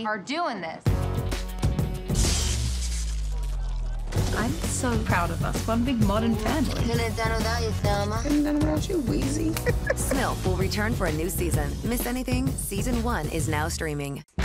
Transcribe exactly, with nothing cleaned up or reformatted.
hard doing this. I'm so proud of us. One big modern family. Couldn't have done without you, Thelma. Couldn't have done without you, Wheezy. SMILF will return for a new season. Miss anything? Season one is now streaming.